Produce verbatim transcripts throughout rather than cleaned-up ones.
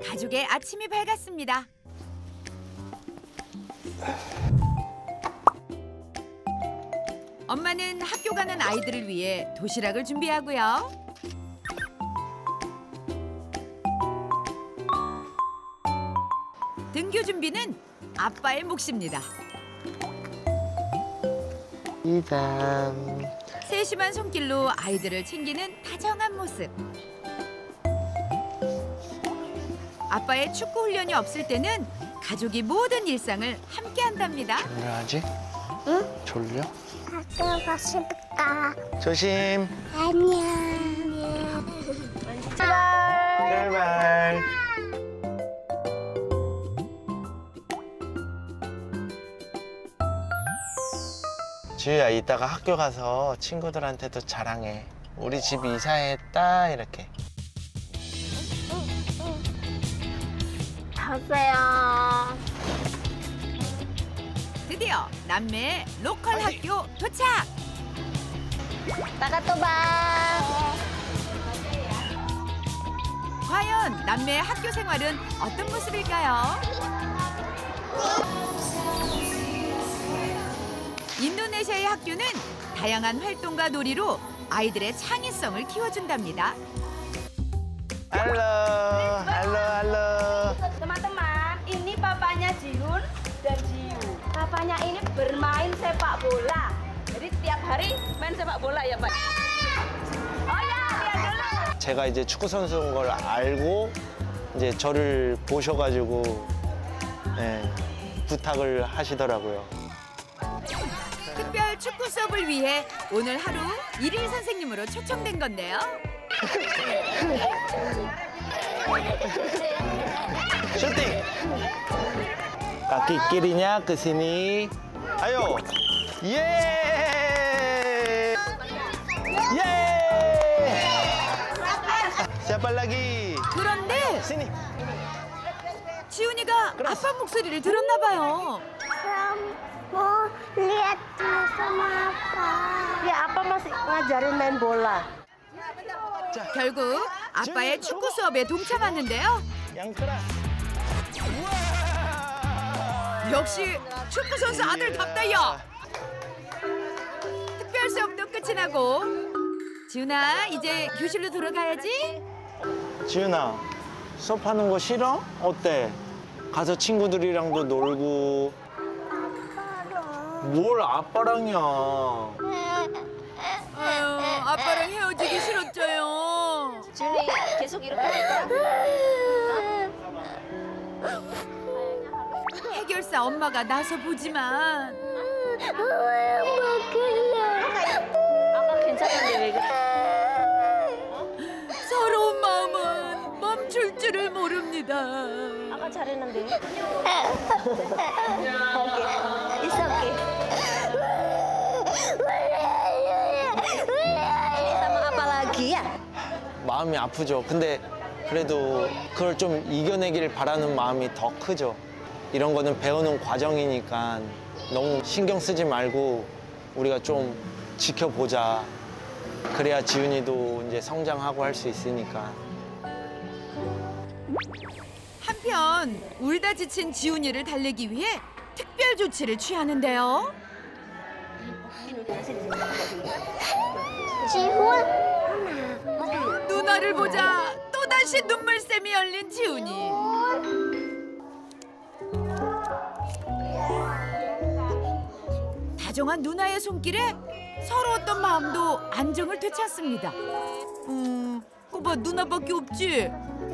가족의 아침이 밝았습니다. 엄마는 학교 가는 아이들을 위해 도시락을 준비하고요. 등교 준비는 아빠의 몫입니다. 이단. 세심한 손길로 아이들을 챙기는 다정한 모습. 아빠의 축구 훈련이 없을 때는 가족이 모든 일상을 함께 한답니다. 졸려하지? 응? 졸려? 학교 싶다. 조심. 안녕. 출발. 지우야, 이따가 학교 가서 친구들한테도 자랑해. 우리 집 이사했다, 이렇게. 가세요. 드디어 남매의 로컬 학교 도착! 나가 또 봐. 과연 남매의 학교 생활은 어떤 모습일까요? 인도네시아의 학교는 다양한 활동과 놀이로 아이들의 창의성을 키워준답니다. 할로, 할로, 할로. Teman-teman, ini papanya Jiun dan Jiu. Papanya ini bermain sepak bola. Jadi tiap hari main sepak bola ya, Pak? Oh ya, lihat dulu. 제가 이제 축구 선수인 걸 알고 이제 저를 보셔가지고 예, 부탁을 하시더라고요. 특별 축구 수업을 위해 오늘 하루 일일 선생님으로 초청된 건데요. 슈팅! Kaki kirinya ke sini. Ayo. Yeay! Yeay! Siapa lagi? 그런데 Sini. 지훈이가 아빠 목소리를 들었나 봐요. Kamu mau lihat sama apa? Ya, apa masih ngajarin main bola? 결국 아빠의 축구 수업에 동참하는데요. Yang keras. 역시 축구 선수 아들답다요. 특별 수업도 끝이 나고 지훈아 이제 교실로 돌아가야지. 지윤아, 수업하는 거 싫어? 어때? 가서 친구들이랑도 놀고. 뭘 아빠랑이야. 아유, 아빠랑 헤어지기 싫었죠요. Juni, 계속 이렇게 할까? 해결사 엄마가 나서 보지만 아까 괜찮은데 왜 그래? 서러운 마음은 멈출 줄을 모릅니다. 아까 잘했는데. Oke, it's okay. Sama apa lagi ya? 마음이 아프죠. 근데 그래도 그걸 좀 이겨내길 바라는 마음이 더 크죠. 이런 거는 배우는 과정이니까 너무 신경 쓰지 말고 우리가 좀 지켜보자. 그래야 지훈이도 이제 성장하고 할 수 있으니까. 한편 울다 지친 지훈이를 달래기 위해 특별 조치를 취하는데요. Jihun. 누나를 보자 또다시 눈물샘이 열린 지훈이. 다정한 누나의 손길에 서러웠던 마음도 안정을 되찾습니다. 음, 꼬봐 누나밖에 없지?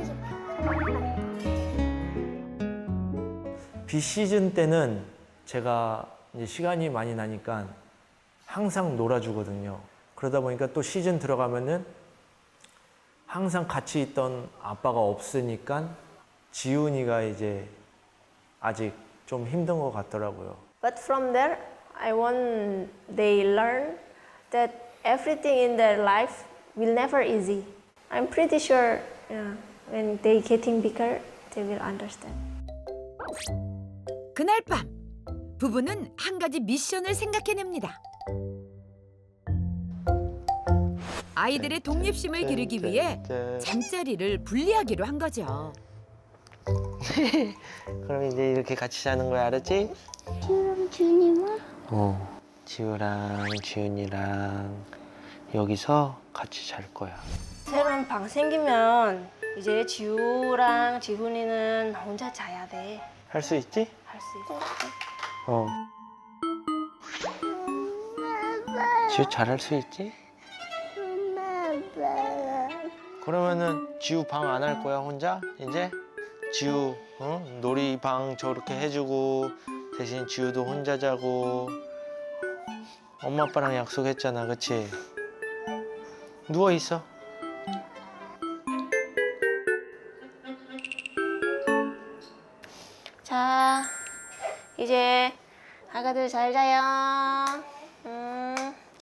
비시즌 때는 제가 이제 시간이 많이 나니까 항상 놀아주거든요. 그러다 보니까 또 시즌 들어가면은 항상 같이 있던 아빠가 없으니까 지훈이가 이제 아직 좀 힘든 것 같더라고요. But from there, I want they learn that everything in their life will never easy. I'm pretty sure yeah, when they getting bigger, they will understand. 그날 밤 부부는 한 가지 미션을 생각해냅니다. 아이들의 독립심을 기르기 위해 잠자리를 분리하기로 한 거죠. 그럼 이제 이렇게 같이 자는 거야, 알았지? 지우랑 지훈이만? 어. 지우랑 지훈이랑 여기서 같이 잘 거야. 새로운 방 생기면 이제 지우랑 지훈이는 혼자 자야 돼. 할 수 있지? 할 수 있어. 어. 지우 잘할 수 있지? 그러면은 지우 방 안 할 거야 혼자? 이제? 지우 어? 놀이방 저렇게 해주고 대신 지우도 혼자 자고 엄마 아빠랑 약속했잖아, 그치? 누워 있어. 자, 이제 아가들 잘 자요. 음.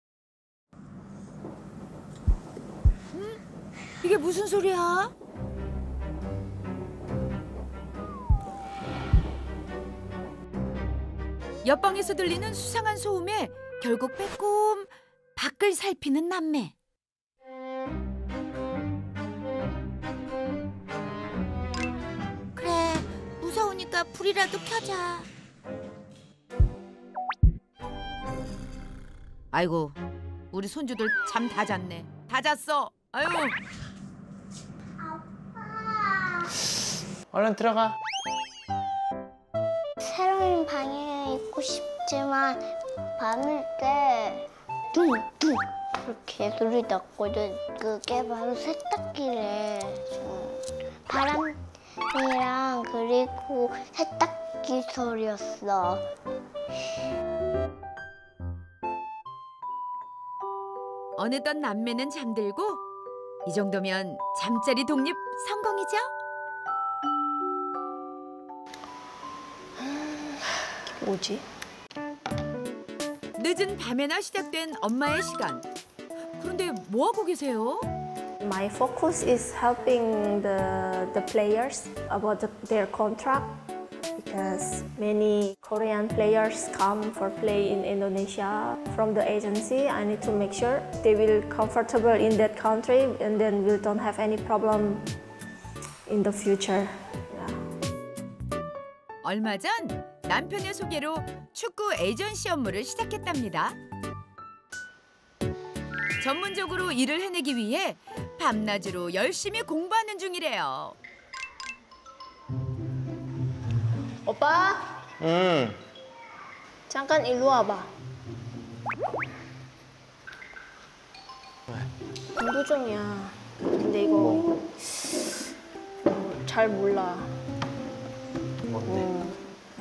이게 무슨 소리야? 옆방에서 들리는 수상한 소음에 결국 빼꼼 밖을 살피는 남매. 그래, 무서우니까 불이라도 켜자. 아이고, 우리 손주들 잠 다 잤네. 다 잤어. 아유. 얼른 들어가. 새로운 방에 있고 싶지만 밤일 때 둥둥 이렇게 소리 났거든. 그게 바로 세탁기래. 음, 바람이랑 그리고 세탁기 소리였어. 어느덧 남매는 잠들고 이 정도면 잠자리 독립 성공이죠? 뭐지? 늦은 밤에나 시작된 엄마의 시간. 그런데 뭐 하고 계세요? My focus is helping the the players about the, their contract because many Korean players come for play in Indonesia from the agency. I need to make sure they will comfortable in that country and then we don't have any problem in the future. Yeah. 얼마 전 남편의 소개로 축구 에이전시 업무를 시작했답니다. 전문적으로 일을 해내기 위해 밤낮으로 열심히 공부하는 중이래요. 오빠, 응. 잠깐 일로 와봐. 공부 중이야. 근데 이거 뭐? 어, 잘 몰라. 뭔데?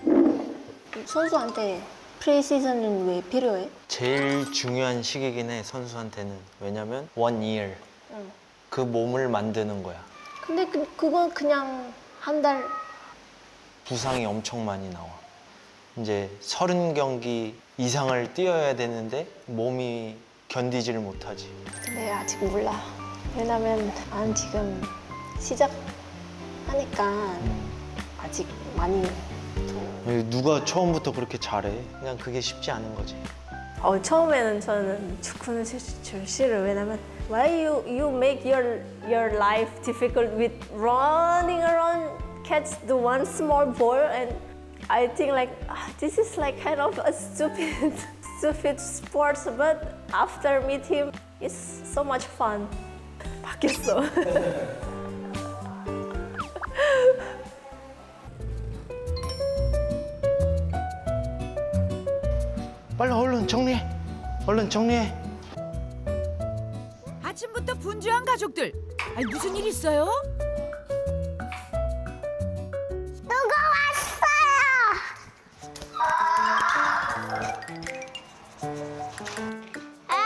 선수한테 프리시즌은 왜 필요해? 제일 중요한 시기긴 해, 선수한테는. 왜냐면 one year. 응. 그 몸을 만드는 거야. 근데 그, 그건 그냥 한 달. 부상이 엄청 많이 나와. 이제 서른 경기 이상을 뛰어야 되는데 몸이 견디지를 못하지. 근데 아직 몰라. 왜냐면 난 지금 시작하니까 아직 많이. 누가 처음부터 그렇게 잘해? 그냥 그게 쉽지 않은 거지. 어, 처음에는 저는 축구는 제일 싫어. 왜냐면 why you you make your your life difficult with running around catch the one small ball and I think like ah, this is like kind of a stupid stupid sports but after meet him it's so much fun. 바뀌었어. 빨리 얼른 정리해. 얼른 정리해. 아침부터 분주한 가족들. 아니, 무슨 일 있어요? 누가 왔어요? 아,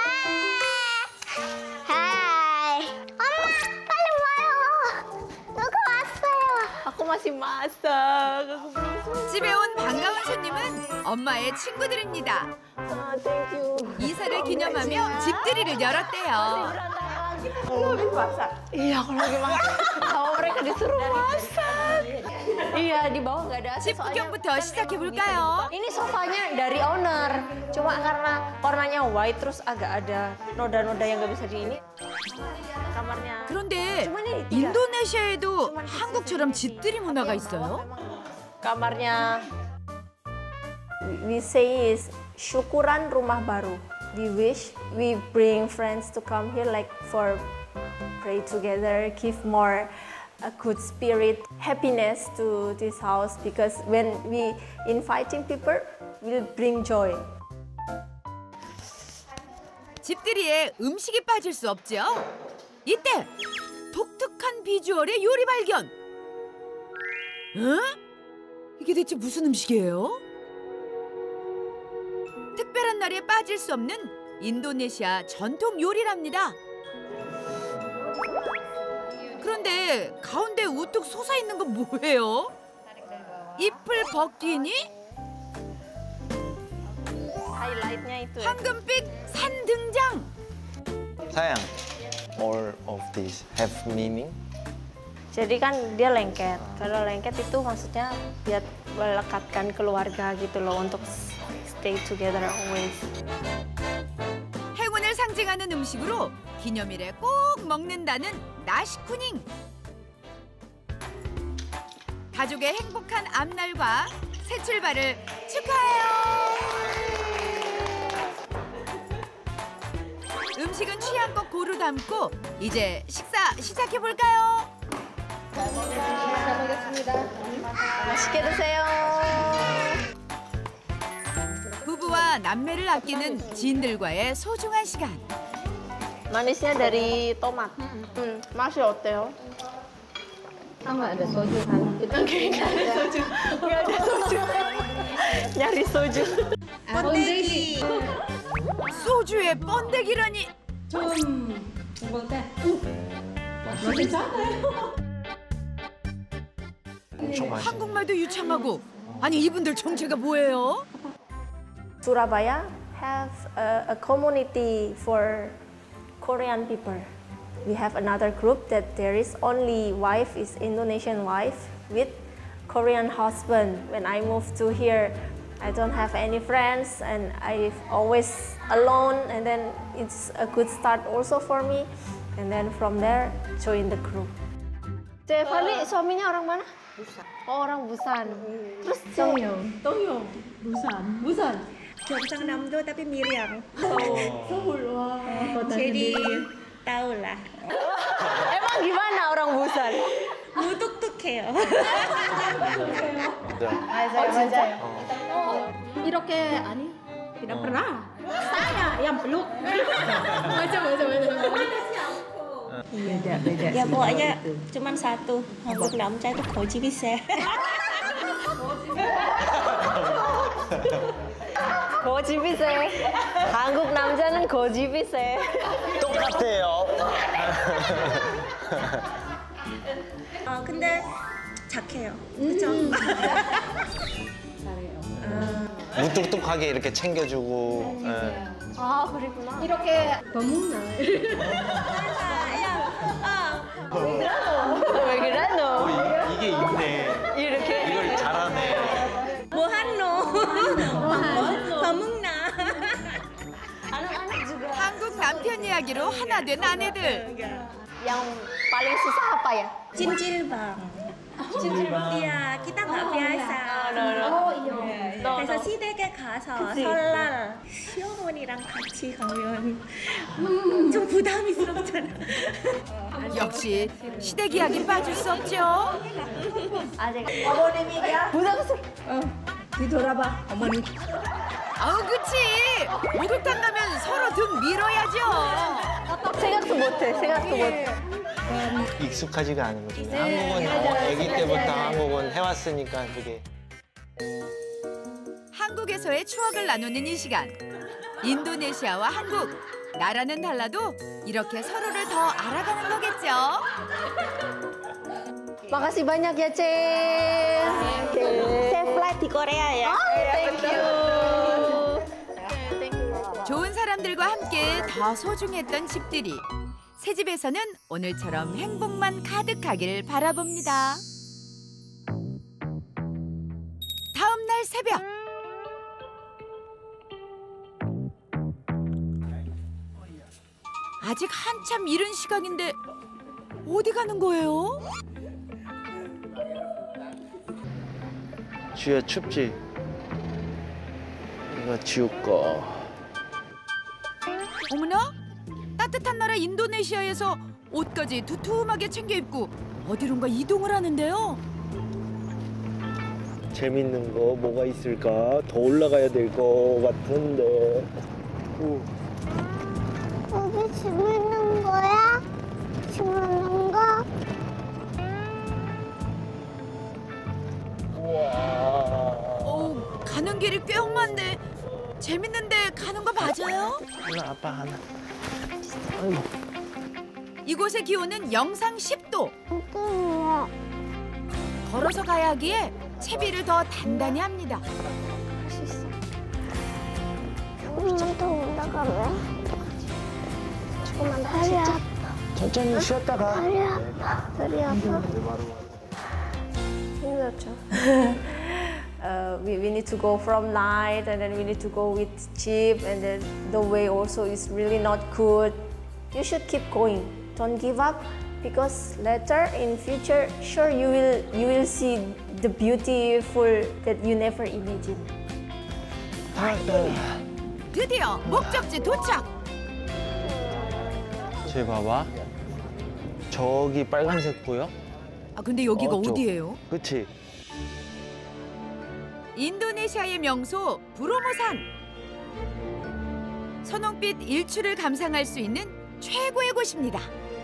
하이. 엄마, 빨리 와요. 누가 왔어요? Aku masih masak. Aku belum selesai. 집에 온 반가운 손님은 엄마의 친구들입니다. Ah, thank you. 이사를 기념하며 집들이를 열었대요. Lu habis masak? Iya, aku lagi masak. Sama mereka disuruh masak. Iya, di bawah nggak ada A C. 집 구경부터 시작해볼까요? Ini sofanya dari owner. Cuma karena warnanya white terus agak ada noda-noda yang nggak bisa di ini. Kamarnya 그런데 Cuman ini tiga. 인도네시아에도 한국처럼 집들이 문화가 있어요? Kamarnya we say is syukuran rumah baru. We wish we bring friends to come here like for pray together, give more a good spirit, happiness to this house because when we inviting people, will bring joy. 집들이에 음식이 빠질 수 없죠. 이때 독특한 비주얼의 요리 발견. 응? 이게 대체 무슨 음식이에요? 특별한 날에 빠질 수 없는 인도네시아 전통 요리랍니다. 그런데 가운데 우뚝 솟아 있는 건 뭐예요? 잎을 벗기니 Highlightnya itu. 황금빛 산 등장. 사양, all of these have meaning. Jadi kan dia lengket. Kalau lengket itu maksudnya biar melekatkan keluarga gitu loh untuk stay together always. 행운을 상징하는 음식으로 기념일에 꼭 먹는다는 나시쿠닝. 가족의 행복한 앞날과 새 출발을 축하해요. 음식은 취향껏 고루 담고 이제 식사 시작해 볼까요? 맛있게 드세요. 부부와 남매를 아끼는 지인들과의 소중한 시간. Manisnya dari tomat. Hmm, masih 어때요? Nggak ada soju kan? Nggak ada soju. Nggak ada soju. Nyari soju. 번데기. 소주에 번데기라니. 좀 먹을 때. 뭐 괜찮아요? 엄청 맛있어. 한국말도 유창하고. 아니 이분들 정체가 뭐예요? Surabaya have a, a community for Korean people. We have another group that there is only wife is Indonesian wife with Korean husband. When I moved to here, I don't have any friends and I always alone and then it's a good start also for me. And then from there, join the group. Fali, suaminya orang mana? Busan. Oh, orang Busan. Terus 똥용. 똥용. 부산. 부산. 경상남도 tapi Miriam. 서울 와. Jadi tahu lah. emang gimana orang Busan? 무뚝뚝해요. 이렇게 아니 tidak pernah. Saya yang peluk. Macam macam macam. Beda beda. Ya pokoknya cuman satu. 한국 남자 itu 거지비세. 고집이세. 한국 남자는 고집이세. 똑같아요. 어 근데 착해요. 그렇죠? 무뚝뚝하게 이렇게 챙겨주고. 예. 아, 그랬구나. 이렇게 너무나. 왜 그러노? 어, 이, 이게 있네. 이렇게. 이걸 잘하네. 뭐 하노? 뭐 먹나? Anak-anak juga. 한국 남편 이야기로 하나 된 아내들. Yang paling susah apa ya? 찜질방. Iya, kita nggak biasa. No, no. Oh iya. No, 그래서 no. 시댁에 가서 설날 시어머니랑 같이 가면 좀 부담스럽잖아. 역시 시댁 이야기 빠질 수 없죠. 아직 어머님이야? 부담스러워. 뒤돌아봐 어머니. 아우 그치. 목욕탕 가면 서로 등 밀어야죠. 생각도 못해. 생각도 못해. 익숙하지가 않은 거죠. 한국은 어, 아기 때부터 한국은 해왔으니까 그게. 한국에서의 추억을 나누는 이 시간. 인도네시아와 한국. 나라는 달라도 이렇게 서로를 더 알아가는 거겠죠. Makasih banyak ya, Cen. Safe flight di Korea ya. Thank you. 좋은 사람들과 함께 더 소중했던 집들이. 새 집에서는 오늘처럼 행복만 가득하길 바라봅니다. 다음 날 새벽. 아직 한참 이른 시각인데 어디 가는 거예요? 지우야 춥지? 이거 지우 거. 어머나? 따뜻한 나라 인도네시아에서 옷까지 두툼하게 챙겨 입고 어디론가 이동을 하는데요. 재밌는 거 뭐가 있을까? 더 올라가야 될 거 같은데. 오. 여기 짐 있는 거야? 짐 있는 거? 어, 가는 길이 꽤 험한데 재밌는데 가는 거 맞아요? 하나 아빠 하나. 아이고. 이곳의 기온은 영상 십 도. 뚱뚱이야. 걸어서 가야 하기에 채비를 더 단단히 합니다. 할 수 있어. 조금만 더 올라가면. 조금만 더 다리 아파. 천천히 쉬었다가. 다리 아파. 다리 아파. 힘들었죠. uh, we, we need to go from night and then we need to go with jeep and then the way also is really not good. You should keep going. Don't give up because later in future sure you will you will see the beautiful that you never imagined. 드디어 목적지 도착. 저기 봐봐. 저기 빨간색 보여? 아 근데 여기가 어, 저- 어디예요? 그치? 인도네시아의 명소 브로모산. 선홍빛 일출을 감상할 수 있는 최고의 곳입니다.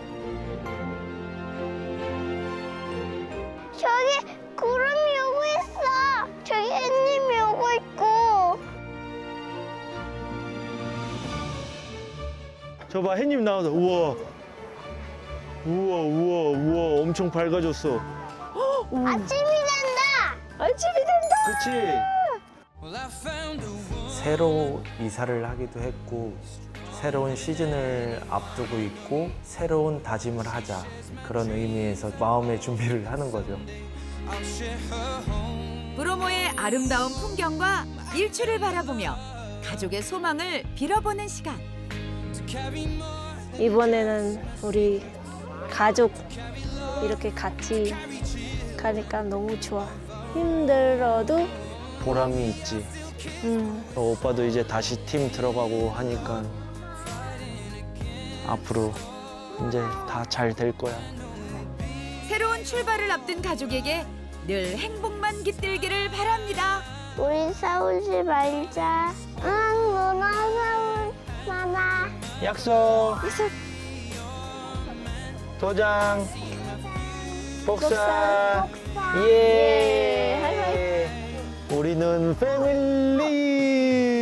저기 구름이 오고 있어. 저기 햇님이 오고 있고. 저봐 햇님 나와서 우와. 우와 우와 우와 엄청 밝아졌어. 아침이 된다. 아침이 된다. 그치? 새로 이사를 하기도 했고 새로운 시즌을 앞두고 있고 새로운 다짐을 하자 그런 의미에서 마음의 준비를 하는 거죠. 브로모의 아름다운 풍경과 일출을 바라보며 가족의 소망을 빌어보는 시간. 이번에는 우리 가족 이렇게 같이 가니까 너무 좋아. 힘들어도 보람이 있지. 음, 어, 오빠도 이제 다시 팀 들어가고 하니까 앞으로 이제 다 잘 될 거야. 새로운 출발을 앞둔 가족에게 늘 행복만 깃들기를 바랍니다. 우리 싸우지 말자. 응, 누나 싸울 마마. 약속. 도장. 복사. 예. 우리는 패밀리.